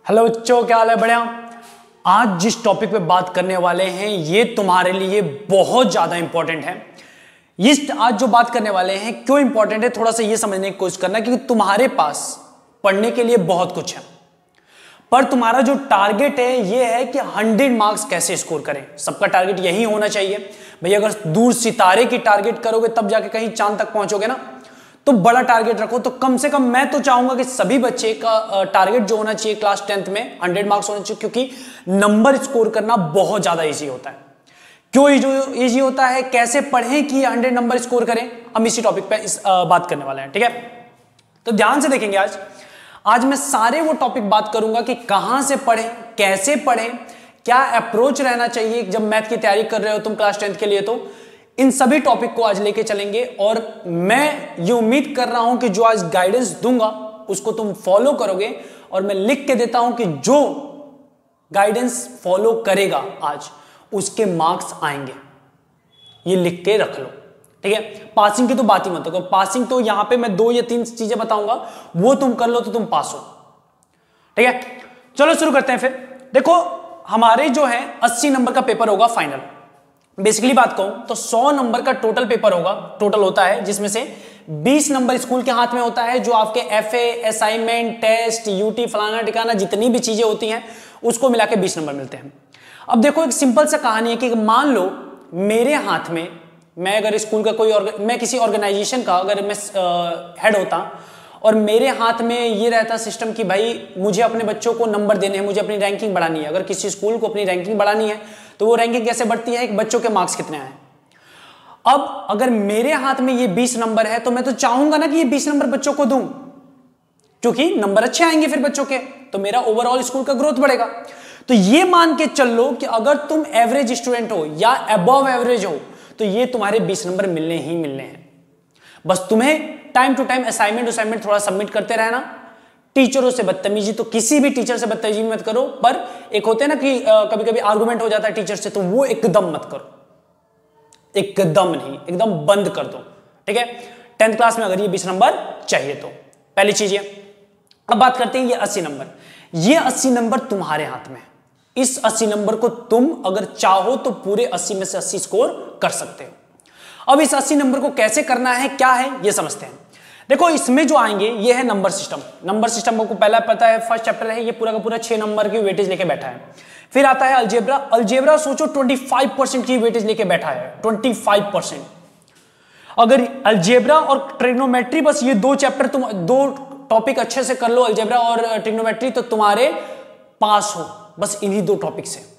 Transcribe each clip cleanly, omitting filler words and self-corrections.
Hello बच्चों, क्या हाल है? बढ़िया। आज जिस टॉपिक पे बात करने वाले हैं ये तुम्हारे लिए बहुत ज्यादा इंपॉर्टेंट है। ये आज जो बात करने वाले हैं क्यों इंपॉर्टेंट है, थोड़ा सा ये समझने की कोशिश करना, क्योंकि तुम्हारे पास पढ़ने के लिए बहुत कुछ है, पर तुम्हारा जो टारगेट है ये है कि 100 मार्क्स कैसे स्कोर करें। सबका टारगेट यही होना चाहिए भाई। अगर दूर सितारे की टारगेट करोगे तब जाके कहीं चांद तक पहुंचोगे ना, तो बड़ा टारगेट रखो। तो कम से कम मैं तो चाहूंगा कि सभी बच्चे का टारगेट जो होना चाहिए क्लास 10th में 100 मार्क्स होना चाहिए, क्योंकि नंबर स्कोर करना बहुत ज्यादा इजी होता है। क्यों इजी होता है, कैसे पढ़ें कि 100 नंबर स्कोर करें, हम इसी टॉपिक पे बात करने वाले हैं। ठीक है, तो ध्यान से देखेंगे। आज मैं सारे वो टॉपिक बात करूंगा कि कहां से पढ़ें, कैसे पढ़ें, क्या अप्रोच रहना चाहिए जब मैथ की तैयारी कर रहे हो तुम क्लास 10th के लिए। तो इन सभी टॉपिक को आज लेके चलेंगे, और मैं ये उम्मीद कर रहा हूं कि जो आज गाइडेंस दूंगा उसको तुम फॉलो करोगे। और मैं लिख के देता हूं कि जो गाइडेंस फॉलो करेगा आज उसके मार्क्स आएंगे, ये लिख के रख लो। ठीक है, पासिंग की तो बात ही मत करो। पासिंग तो यहां पे मैं 2 या 3 चीजें बताऊंगा, वो तुम कर लो तो तुम पास हो। ठीक है, चलो शुरू करते हैं। फिर देखो, हमारे जो है 80 नंबर का पेपर होगा फाइनल। बेसिकली बात कहूं तो 100 नंबर का टोटल पेपर होगा, टोटल होता है, जिसमें से 20 नंबर स्कूल के हाथ में होता है, जो आपके एफए, असाइनमेंट, टेस्ट, यूटी, फलाना ठिकाना जितनी भी चीजें होती हैं उसको मिला के 20 नंबर मिलते हैं। अब देखो, एक सिंपल सा कहानी है कि मान लो मेरे हाथ में, मैं अगर स्कूल का मैं किसी ऑर्गेनाइजेशन का अगर मैं हेड होता और मेरे हाथ में ये रहता सिस्टम कि भाई मुझे अपने बच्चों को नंबर देने हैं, मुझे अपनी रैंकिंग बढ़ानी है। अगर किसी स्कूल को अपनी रैंकिंग बढ़ानी है तो वो रैंकिंग कैसे बढ़ती है, बच्चों के मार्क्स कितने आए। अब अगर मेरे हाथ में ये 20 नंबर है तो मैं तो चाहूंगा ना कि ये 20 नंबर बच्चों को दूं, क्योंकि नंबर अच्छे आएंगे फिर बच्चों के, तो मेरा ओवरऑल स्कूल का ग्रोथ बढ़ेगा। तो ये मान के चल लो कि अगर तुम एवरेज स्टूडेंट हो या अबव एवरेज हो तो ये तुम्हारे 20 नंबर मिलने ही मिलने हैं। बस तुम्हें टाइम टू टाइम असाइनमेंट थोड़ा सबमिट करते रहना। टीचरों से बदतमीजी, तो किसी भी टीचर से बदतमीजी मत करो, पर एक होते हैं ना कि कभी कभी आर्गुमेंट हो जाता है टीचर से, तो वो एकदम मत करो, एकदम नहीं, एकदम बंद कर दो। ठीक है, 10th क्लास में अगर ये 20 नंबर चाहिए तो पहली चीज है। अब बात करते हैं ये 80 नंबर। ये 80 नंबर तुम्हारे हाथ में है। इस 80 नंबर को तुम अगर चाहो तो पूरे 80 में से 80 स्कोर कर सकते हो। अब इस 80 नंबर को कैसे करना है, क्या है, ये समझते हैं। देखो, इसमें जो आएंगे ये है नंबर सिस्टम। नंबर सिस्टम को पहला पता है, फर्स्ट चैप्टर है, ये पूरा का पूरा 6 नंबर की वेटेज लेके बैठा है। फिर आता है अलजेब्रा। अलजेब्रा सोचो 25% की वेटेज लेके बैठा है, 25%। अगर अलजेब्रा और ट्रिग्नोमेट्री, बस ये 2 चैप्टर तुम 2 टॉपिक अच्छे से कर लो, अलजेब्रा और ट्रिग्नोमेट्री, तो तुम्हारे पास हो बस इन्हीं 2 टॉपिक से।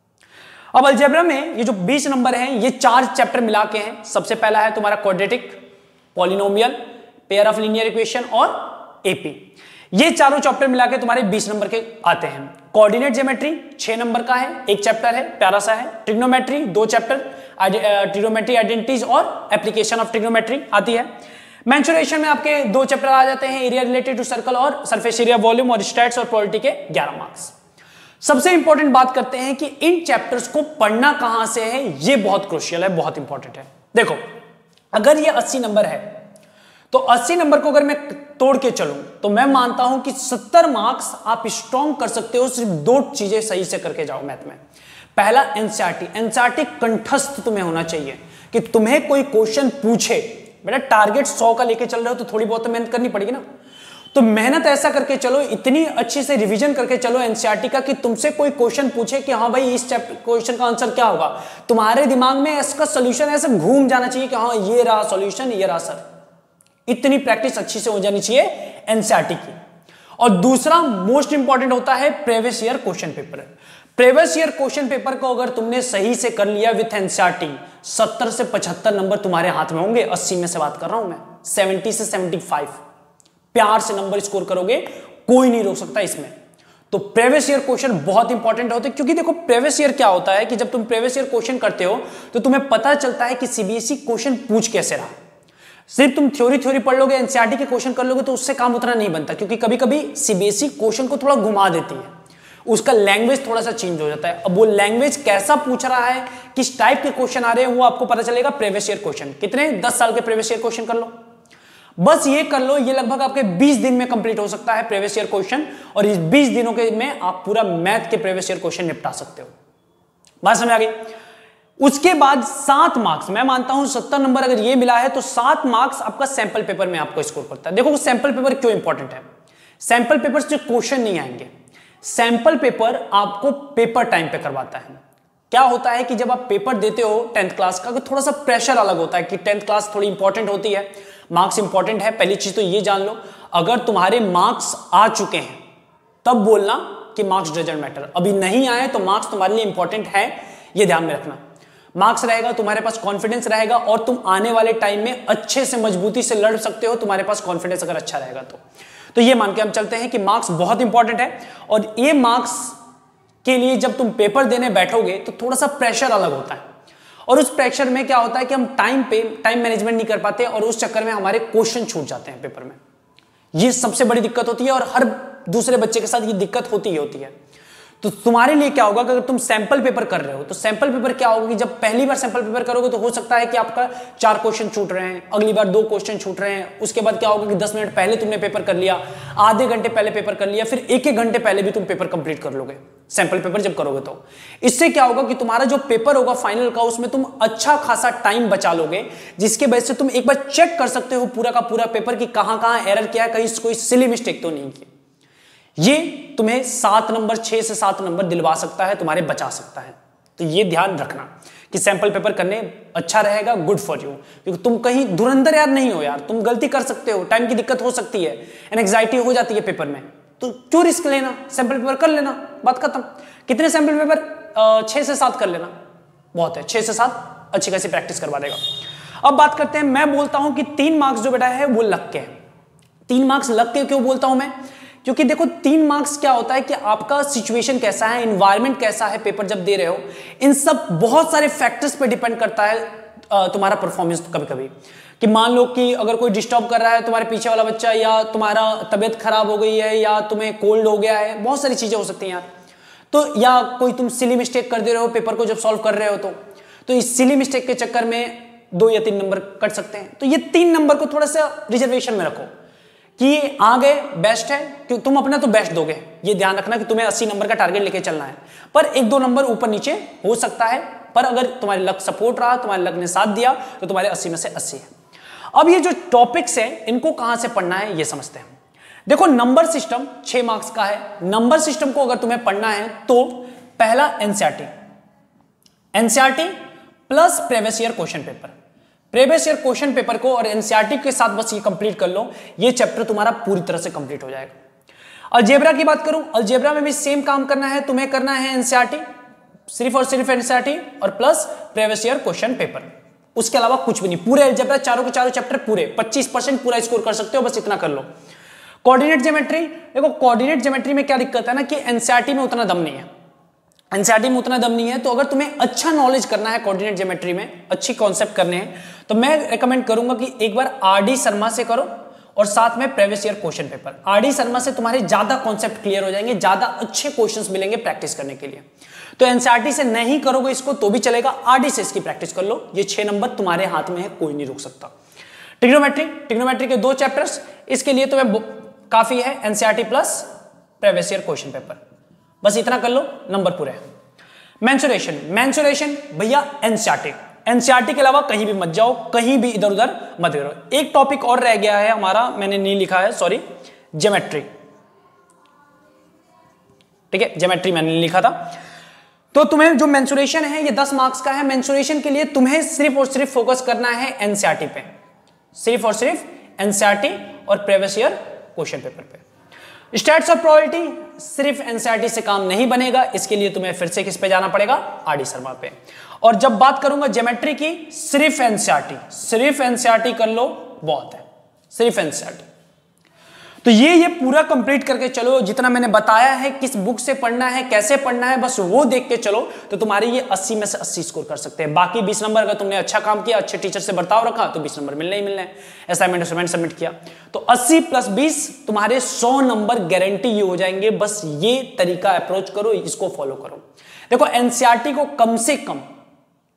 अब अलजेब्रा में ये जो 20 नंबर हैं ये 4 चैप्टर मिला के हैं। सबसे पहला है तुम्हारा quadratic, polynomial, pair of linear equation और एपी। ये चारों चैप्टर मिला के तुम्हारे 20 नंबर के आते हैं। कोऑर्डिनेट ज्योमेट्री 6 नंबर का है, 1 चैप्टर है, प्यारा सा है। ट्रिग्नोमेट्री 2 चैप्टर, ट्रिग्नोमेट्री आइडेंटिटीज और एप्लीकेशन ऑफ ट्रिग्नोमेट्री आती है। मेंसुरेशन में आपके 2 चैप्टर आ जाते हैं, एरिया रिलेटेड टू सर्कल और सरफेस एरिया वॉल्यूम, और स्टैट्स और प्रोबेबिलिटी के 11 मार्क्स। सबसे इंपॉर्टेंट बात करते हैं कि इन चैप्टर्स को पढ़ना कहां से है, ये बहुत क्रूशियल है, बहुत इंपॉर्टेंट है। देखो, अगर ये 80 नंबर है तो 80 नंबर को अगर मैं तोड़ के चलूं तो मैं मानता हूं कि 70 मार्क्स आप स्ट्रॉन्ग कर सकते हो सिर्फ 2 चीजें सही से करके जाओ मैथ में। पहला, एनसीईआरटी। एनसीईआरटी कंठस्थ तुम्हें होना चाहिए कि तुम्हें कोई क्वेश्चन पूछे, बेटा टारगेट 100 का लेके चल रहे हो तो थोड़ी बहुत तो मेहनत करनी पड़ेगी ना। तो मेहनत ऐसा करके चलो, इतनी अच्छी से रिवीजन करके चलो एनसीईआरटी का कि तुमसे कोई क्वेश्चन पूछे कि हाँ भाई इस चैप्टर क्वेश्चन का आंसर क्या होगा, तुम्हारे दिमाग में इसका सॉल्यूशन ऐसे घूम जाना चाहिए कि हाँ ये रहा सॉल्यूशन, ये रहा सर। इतनी प्रैक्टिस अच्छी से हो जानी चाहिए एनसीईआरटी की। और दूसरा मोस्ट इंपॉर्टेंट होता है previous year question paper. Previous year question paper को अगर तुमने सही से कर लिया विथ एनसीईआरटी, 70 से 75 नंबर तुम्हारे हाथ में होंगे। 80 में से बात कर रहा हूं मैं, 70 से 75 प्यार से नंबर स्कोर करोगे, कोई नहीं रोक सकता इसमें। तो प्रीवियस ईयर क्वेश्चन बहुत इंपॉर्टेंट होते हैं, क्योंकि देखो प्रीवियस ईयर क्या होता है कि जब तुम प्रीवियस ईयर क्वेश्चन करते हो तो तुम्हें पता चलता है कि सीबीएसई क्वेश्चन पूछ कैसे रहा। सिर्फ तुम थ्योरी पढ़ लोगे, एनसीईआरटी के क्वेश्चन कर लोगे तो उससे काम उतना नहीं बनता, क्योंकि कभी कभी सीबीएसई क्वेश्चन को थोड़ा घुमा देती है, उसका लैंग्वेज थोड़ा सा चेंज हो जाता है। अब वो लैंग्वेज कैसा पूछ रहा है, किस टाइप के क्वेश्चन आ रहे हैं, वो आपको पता चलेगा प्रीवियस ईयर क्वेश्चन। कितने 10 साल के प्रीवियस ईयर क्वेश्चन कर लो। बस ये कर लो, ये लगभग आपके 20 दिन में कंप्लीट हो सकता है प्रीवियस ईयर क्वेश्चन, और इस 20 दिनों के में आप पूरा मैथ के प्रीवियस ईयर क्वेश्चन निपटा सकते हो। बात समझ आ गई? उसके बाद 7 मार्क्स, मैं मानता हूं 70 नंबर अगर ये मिला है तो 7 मार्क्स आपका सैंपल पेपर में आपको स्कोर करता है। देखो सैंपल पेपर क्यों इंपॉर्टेंट है। सैंपल पेपर से क्वेश्चन नहीं आएंगे, सैंपल पेपर आपको पेपर टाइम पे करवाता है। क्या होता है कि जब आप पेपर देते हो 10th क्लास का, थोड़ा सा प्रेशर अलग होता है कि 10th क्लास थोड़ी इंपॉर्टेंट होती है, मार्क्स इंपॉर्टेंट है। पहली चीज तो ये जान लो, अगर तुम्हारे मार्क्स आ चुके हैं तब बोलना कि मार्क्स डजंट मैटर, अभी नहीं आए तो मार्क्स तुम्हारे लिए इंपॉर्टेंट है, ये ध्यान में रखना। मार्क्स रहेगा, तुम्हारे पास कॉन्फिडेंस रहेगा और तुम आने वाले टाइम में अच्छे से मजबूती से लड़ सकते हो, तुम्हारे पास कॉन्फिडेंस अगर अच्छा रहेगा तो ये मान के हम चलते हैं कि मार्क्स बहुत इंपॉर्टेंट है। और ये मार्क्स के लिए जब तुम पेपर देने बैठोगे तो थोड़ा सा प्रेशर अलग होता है, और उस प्रेशर में क्या होता है कि हम टाइम मैनेजमेंट नहीं कर पाते और उस चक्कर में हमारे क्वेश्चन छूट जाते हैं पेपर में। ये सबसे बड़ी दिक्कत होती है और हर दूसरे बच्चे के साथ ये दिक्कत होती ही होती है। तो तुम्हारे लिए क्या होगा कि अगर तुम सैंपल पेपर कर रहे हो तो सैंपल पेपर क्या होगा कि जब पहली बार सैंपल पेपर करोगे तो हो सकता है कि आपका 4 क्वेश्चन छूट रहे हैं, अगली बार 2 क्वेश्चन छूट रहे हैं, उसके बाद क्या होगा कि 10 मिनट पहले तुमने पेपर कर लिया, आधे घंटे पहले पेपर कर लिया, फिर 1-1 घंटे पहले भी तुम पेपर कंप्लीट कर लोगे सैंपल पेपर जब करोगे तो। इससे क्या होगा कि तुम्हारा जो पेपर होगा फाइनल का, उसमें तुम अच्छा खासा टाइम बचा लोगे, जिसके वजह से तुम एक बार चेक कर सकते हो पूरा का पूरा पेपर कि कहां एरर किया है, कहीं कोई सिली मिस्टेक तो नहीं की। ये तुम्हें 7 नंबर 6 से 7 नंबर दिलवा सकता है, तुम्हारे बचा सकता है। तो ये ध्यान रखना कि सैंपल पेपर करने अच्छा रहेगा, गुड फॉर यू, क्योंकि तुम कहीं धुरंधर यार नहीं हो यार, तुम गलती कर सकते हो, टाइम की दिक्कत हो सकती है, एंजाइटी हो जाती है पेपर में, तो क्यों रिस्क लेना, सैंपल पेपर कर लेना, बात खत्म। कितने सैंपल पेपर? 6 से 7 कर लेना, बहुत है, 6 से 7 अच्छी खासी प्रैक्टिस करवा देगा। अब बात करते हैं, मैं बोलता हूं कि 3 मार्क्स जो बेटा है वो लग के है। 3 मार्क्स लग के क्यों बोलता हूं मैं? क्योंकि देखो 3 मार्क्स क्या होता है कि आपका सिचुएशन कैसा है, एनवायरनमेंट कैसा है, पेपर जब दे रहे हो, इन सब बहुत सारे फैक्टर्स पे डिपेंड करता है तुम्हारा परफॉर्मेंस। कभी कभी कि मान लो कि अगर कोई डिस्टर्ब कर रहा है तुम्हारे पीछे वाला बच्चा, या तुम्हारा तबीयत खराब हो गई है, या तुम्हें कोल्ड हो गया है, बहुत सारी चीजें हो सकती हैं यार, तो या कोई तुम सिली मिस्टेक कर दे रहे हो पेपर को जब सॉल्व कर रहे हो तो इस सिली मिस्टेक के चक्कर में 2 या 3 नंबर कट सकते हैं। तो ये 3 नंबर को थोड़ा सा रिजर्वेशन में रखो कि आ गए बेस्ट है, क्योंकि तुम अपना तो बेस्ट दोगे, ये ध्यान रखना कि तुम्हें 80 नंबर का टारगेट लेके चलना है, पर 1-2 नंबर ऊपर नीचे हो सकता है, पर अगर तुम्हारे लक सपोर्ट रहा, तुम्हारे लक ने साथ दिया, तो तुम्हारे 80 में से 80 है। अब ये जो टॉपिक्स है इनको कहां से पढ़ना है ये समझते हैं। देखो नंबर सिस्टम 6 मार्क्स का है। नंबर सिस्टम को अगर तुम्हें पढ़ना है तो पहला NCERT plus previous year question paper, previous year question paper को और एनसीईआरटी के साथ बस ये कंप्लीट कर लो, ये चैप्टर तुम्हारा पूरी तरह से कंप्लीट हो जाएगा। अलजेब्रा की बात करूं, अलजेब्रा में भी सेम काम करना है, तुम्हें करना है एनसीईआरटी, सिर्फ और सिर्फ एनसीईआरटी और plus previous year question paper, उसके अलावा कुछ भी नहीं। पूरे अलजेब्रा चारों के चारों चैप्टर पूरे 25% पूरा स्कोर कर सकते हो, बस इतना कर लो। कोऑर्डिनेट ज्योमेट्री, देखो कोऑर्डिनेट ज्योमेट्री में क्या दिक्कत है ना कि एनसीईआरटी में उतना दम नहीं है, एनसीईआरटी में उतना दम नहीं है, तो अगर तुम्हें अच्छा नॉलेज करना है कोऑर्डिनेट ज्योमेट्री में, अच्छी कॉन्सेप्ट करने हैं, तो मैं रेकमेंड करूंगा कि एक बार आरडी शर्मा से करो और साथ में previous year question paper. RD Sharma से तुम्हारे ज्यादा कॉन्सेप्ट क्लियर हो जाएंगे, ज्यादा अच्छे क्वेश्चंस मिलेंगे प्रैक्टिस करने के लिए। तो एनसीईआरटी से नहीं करोगे इसको तो भी चलेगा, आरडी से इसकी प्रैक्टिस कर लो, ये 6 नंबर तुम्हारे हाथ में है, कोई नहीं रोक सकता। ट्रिग्नोमेट्री के 2 चैप्टर्स, इसके लिए तुम्हें काफी है NCERT plus previous year question paper, बस इतना कर लो, नंबर पूरे हैं। मेंसुरेशन भैया एनसीईआरटी के अलावा कहीं भी मत जाओ, कहीं भी इधर उधर मत करो। एक टॉपिक और रह गया है हमारा, मैंने नहीं लिखा है, सॉरी, ज्योमेट्री, ठीक है, ज्योमेट्री मैंने नहीं लिखा था। तो तुम्हें जो मेंसुरेशन है ये 10 मार्क्स का है। मेंसुरेशन के लिए तुम्हें सिर्फ और सिर्फ फोकस करना है एनसीईआरटी पे, सिर्फ और सिर्फ एनसीईआरटी और प्रीवियस ईयर क्वेश्चन पेपर पे। स्टैट्स और प्रोबेबिलिटी सिर्फ एनसीईआरटी से काम नहीं बनेगा, इसके लिए तुम्हें फिर से किस पे जाना पड़ेगा, आरडी शर्मा पे। और जब बात करूंगा ज्योमेट्री की, सिर्फ एनसीईआरटी कर लो, बहुत है, सिर्फ एनसीईआरटी। तो ये पूरा कंप्लीट करके चलो, जितना मैंने बताया है किस बुक से पढ़ना है, कैसे पढ़ना है, बस वो देख के चलो, तो तुम्हारे ये 80 में से 80 स्कोर कर सकते हैं। बाकी 20 नंबर अगर तुमने अच्छा काम किया, अच्छे टीचर से बर्ताव रखा, तो 20 नंबर मिलने ही मिलने हैं। असाइनमेंट सबमिट किया तो 80 + 20 तुम्हारे 100 नंबर गारंटी ये हो जाएंगे। बस ये तरीका अप्रोच करो, इसको फॉलो करो। देखो एनसीईआरटी को कम से कम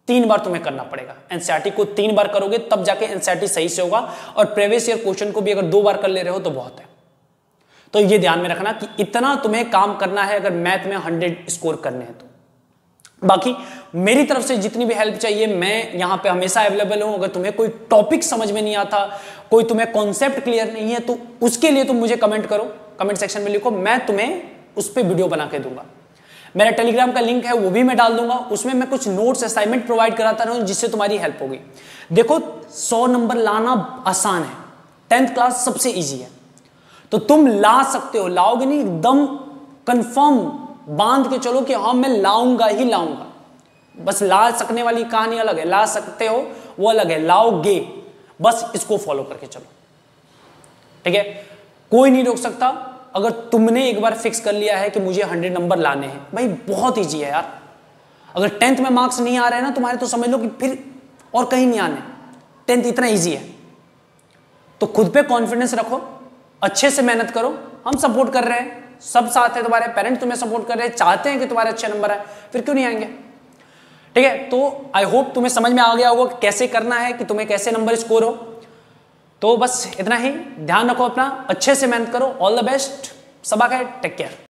3 बार तुम्हें करना पड़ेगा। एनसीईआरटी को 3 बार करोगे तब जाके एनसीईआरटी सही से होगा, और प्रीवियस ईयर क्वेश्चन को भी अगर 2 बार कर ले रहे हो तो बहुत है। तो ये ध्यान में रखना कि इतना तुम्हें काम करना है अगर मैथ में 100 स्कोर करने हैं तो। बाकी मेरी तरफ से जितनी भी हेल्प चाहिए मैं यहां पे हमेशा अवेलेबल हूं। अगर तुम्हें कोई टॉपिक समझ में नहीं आता, कोई तुम्हें कॉन्सेप्ट क्लियर नहीं है, तो उसके लिए तुम मुझे कमेंट करो, कमेंट सेक्शन में लिखो, मैं तुम्हें उस पर वीडियो बना के दूंगा। मेरा टेलीग्राम का लिंक है वो भी मैं डाल दूंगा, उसमें मैं कुछ नोट्स असाइनमेंट प्रोवाइड कराता रहूं जिससे तुम्हारी हेल्प होगी। देखो 100 नंबर लाना आसान है, 10th क्लास सबसे ईजी है, तो तुम ला सकते हो। लाओगे नहीं, एकदम कंफर्म बांध के चलो कि हाँ मैं लाऊंगा ही लाऊंगा। बस ला सकने वाली कहानी अलग है, ला सकते हो वो अलग है, लाओगे, बस इसको फॉलो करके चलो, ठीक है। कोई नहीं रोक सकता अगर तुमने एक बार फिक्स कर लिया है कि मुझे 100 नंबर लाने हैं। भाई बहुत ईजी है यार, अगर 10th में मार्क्स नहीं आ रहे हैं ना तुम्हारे, तो समझ लो कि फिर और कहीं नहीं आने, 10th इतना ईजी है। तो खुद पे कॉन्फिडेंस रखो, अच्छे से मेहनत करो, हम सपोर्ट कर रहे हैं, सब साथ है, तुम्हारे पेरेंट्स तुम्हें सपोर्ट कर रहे हैं, चाहते हैं कि तुम्हारे अच्छे नंबर आए, फिर क्यों नहीं आएंगे, ठीक है। तो आई होप तुम्हें समझ में आ गया होगा कैसे करना है, कि तुम्हें कैसे नंबर स्कोर हो। तो बस इतना ही, ध्यान रखो अपना, अच्छे से मेहनत करो, ऑल द बेस्ट, सबा खैर, टेक केयर।